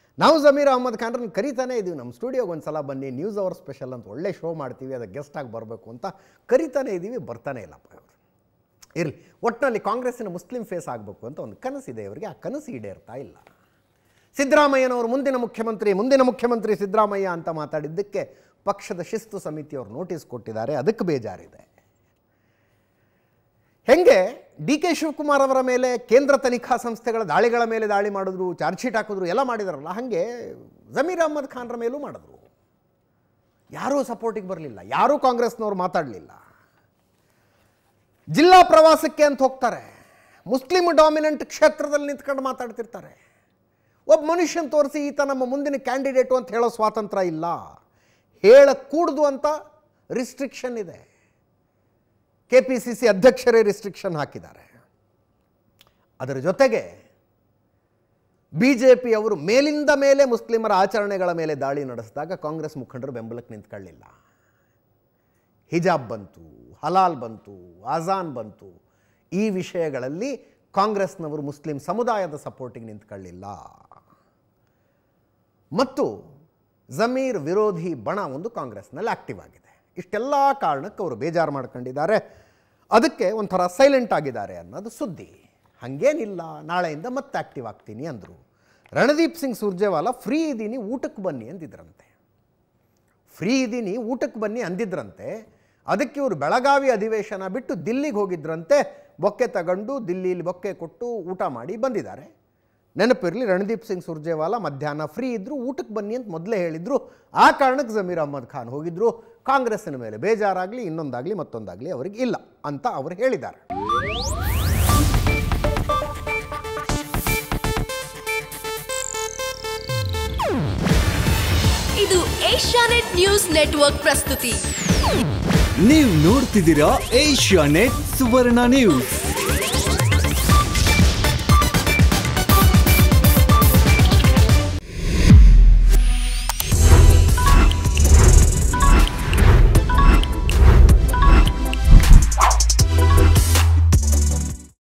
ನಾವು ಜಮೀರ್ ಅಹಮದ್ ಖಾನ್ರನ್ನ ಕರಿತಾನೆ ಇದ್ದೀವಿ, ನಮ್ಮ ಸ್ಟುಡಿಯೋಗೆ ಒಂದು ಸಲ ಬನ್ನಿ, ನ್ಯೂಸ್ ಅವರ್ ಸ್ಪೆಷಲ್ ಅಂತ ಒಳ್ಳೆ ಶೋ ಮಾಡ್ತೀವಿ, ಅದಕ್ಕೆ ಗೆಸ್ಟಾಗಿ ಬರಬೇಕು ಅಂತ ಕರಿತಾನೆ ಇದ್ದೀವಿ, ಬರ್ತಾನೆ ಇಲ್ಲಪ್ಪ ಇವರು. ಇರಲಿ, ಒಟ್ಟಿನಲ್ಲಿ ಕಾಂಗ್ರೆಸ್ಸಿನ ಮುಸ್ಲಿಂ ಫೇಸ್ ಆಗಬೇಕು ಅಂತ ಒಂದು ಕನಸಿದೆ ಇವರಿಗೆ, ಆ ಕನಸು ಈಡೇರ್ತಾ ಇಲ್ಲ. ಸಿದ್ದರಾಮಯ್ಯನವರು ಮುಂದಿನ ಮುಖ್ಯಮಂತ್ರಿ ಸಿದ್ದರಾಮಯ್ಯ ಅಂತ ಮಾತಾಡಿದ್ದಕ್ಕೆ ಪಕ್ಷದ ಶಿಸ್ತು ಸಮಿತಿಯವರು ನೋಟಿಸ್ ಕೊಟ್ಟಿದ್ದಾರೆ, ಅದಕ್ಕೆ ಬೇಜಾರಿದೆ. ಹೆಂಗೆ ಡಿ ಕೆ ಶಿವಕುಮಾರ್ ಅವರ ಮೇಲೆ ಕೇಂದ್ರ ತನಿಖಾ ಸಂಸ್ಥೆಗಳ ದಾಳಿಗಳ ಮೇಲೆ ದಾಳಿ ಮಾಡಿದ್ರು, ಚಾರ್ಜ್ ಶೀಟ್ ಹಾಕಿದ್ರು, ಎಲ್ಲ ಮಾಡಿದಾರಲ್ಲ, ಹಾಗೆ ಜಮೀರ್ ಅಹಮದ್ ಖಾನ್ರ ಮೇಲೂ ಮಾಡಿದ್ರು. ಯಾರೂ ಸಪೋರ್ಟಿಗೆ ಬರಲಿಲ್ಲ, ಯಾರೂ ಕಾಂಗ್ರೆಸ್ನವ್ರು ಮಾತಾಡಲಿಲ್ಲ. ಜಿಲ್ಲಾ ಪ್ರವಾಸಕ್ಕೆ ಅಂತ ಹೋಗ್ತಾರೆ, ಮುಸ್ಲಿಂ ಡಾಮಿನೆಂಟ್ ಕ್ಷೇತ್ರದಲ್ಲಿ ನಿಂತ್ಕೊಂಡು ಮಾತಾಡ್ತಿರ್ತಾರೆ. ಒಬ್ಬ ಮನುಷ್ಯನ ತೋರಿಸಿ ಈತ ನಮ್ಮ ಮುಂದಿನ ಕ್ಯಾಂಡಿಡೇಟು ಅಂತ ಹೇಳೋ ಸ್ವಾತಂತ್ರ್ಯ ಇಲ್ಲ, ಹೇಳಕೂಡ್ದು ಅಂತ ರಿಸ್ಟ್ರಿಕ್ಷನ್ ಇದೆ. KPCC ಅಧ್ಯಕ್ಷರೇ ರಿಸ್ಟ್ರಿಕ್ಷನ್ ಹಾಕಿದ್ದಾರೆ. ಅದರ ಜೊತೆಗೆ BJP ಅವರು ಮೇಲಿಂದ ಮೇಲೆ ಮುಸ್ಲಿಮರ ಆಚರಣೆಗಳ ಮೇಲೆ ದಾಳಿ ನಡೆಸಿದಾಗ ಕಾಂಗ್ರೆಸ್ ಮುಖಂಡರು ಬೆಂಬಲಕ್ಕೆ ನಿಂತ್ಕೊಳ್ಳಿಲ್ಲ. ಹಿಜಾಬ್ ಬಂತು, ಹಲಾಲ್ ಬಂತು, ಆಜಾನ್ ಬಂತು, ಈ ವಿಷಯಗಳಲ್ಲಿ ಕಾಂಗ್ರೆಸ್ನವರು ಮುಸ್ಲಿಂ ಸಮುದಾಯದ ಸಪೋರ್ಟಿಗೆ ನಿಂತ್ಕೊಳ್ಳಿಲ್ಲ. ಮತ್ತು ಜಮೀರ್ ವಿರೋಧಿ ಬಣ ಒಂದು ಕಾಂಗ್ರೆಸ್ನಲ್ಲಿ ಆಕ್ಟಿವ್ ಆಗಿದೆ. ಇಷ್ಟೆಲ್ಲ ಕಾರಣಕ್ಕೆ ಅವರು ಬೇಜಾರು ಮಾಡ್ಕೊಂಡಿದ್ದಾರೆ, ಅದಕ್ಕೆ ಒಂಥರ ಸೈಲೆಂಟ್ ಆಗಿದ್ದಾರೆ ಅನ್ನೋದು ಸುದ್ದಿ. ಹಾಗೇನಿಲ್ಲ, ನಾಳೆಯಿಂದ ಮತ್ತೆ ಆಕ್ಟಿವ್ ಆಗ್ತೀನಿ ಅಂದರು. ರಣದೀಪ್ ಸಿಂಗ್ ಸುರ್ಜೇವಾಲಾ ಫ್ರೀ ಇದ್ದೀನಿ ಊಟಕ್ಕೆ ಬನ್ನಿ ಅಂದಿದ್ರಂತೆ. ಫ್ರೀ ಇದ್ದೀನಿ ಊಟಕ್ಕೆ ಬನ್ನಿ ಅಂದಿದ್ರಂತೆ. ಅದಕ್ಕೆ ಇವರು ಬೆಳಗಾವಿ ಅಧಿವೇಶನ ಬಿಟ್ಟು ದಿಲ್ಲಿಗೆ ಹೋಗಿದ್ರಂತೆ. ಬೊಕ್ಕೆ ತಗೊಂಡು ದಿಲ್ಲಿಲಿ ಬೊಕ್ಕೆ ಕೊಟ್ಟು ಊಟ ಮಾಡಿ ಬಂದಿದ್ದಾರೆ. ನೆನಪಿರಲಿ, ರಣದೀಪ್ ಸಿಂಗ್ ಸುರ್ಜೇವಾಲಾ ಮಧ್ಯಾಹ್ನ ಫ್ರೀ ಇದ್ದರು, ಊಟಕ್ಕೆ ಬನ್ನಿ ಅಂತ ಮೊದಲೇ ಹೇಳಿದರು. ಆ ಕಾರಣಕ್ಕೆ ಜಮೀರ್ ಅಹಮದ್ ಖಾನ್ ಹೋಗಿದ್ರು. ಕಾಂಗ್ರೆಸ್ಸಿನ ಮೇಲೆ ಬೇಜಾರಾಗಲಿ, ಇನ್ನೊಂದಾಗಲಿ ಮತ್ತೊಂದಾಗಲಿ ಅವರಿಗೆ ಇಲ್ಲ ಅಂತ ಅವರು ಹೇಳಿದ್ದಾರೆ. ಇದು ಏಷ್ಯಾನೆಟ್ ನ್ಯೂಸ್ ನೆಟ್ವರ್ಕ್ ಪ್ರಸ್ತುತಿ. ನೀವು ನೋಡ್ತಿದ್ದೀರಾ ಏಷ್ಯಾನೆಟ್ ಸುವರ್ಣ ನ್ಯೂಸ್.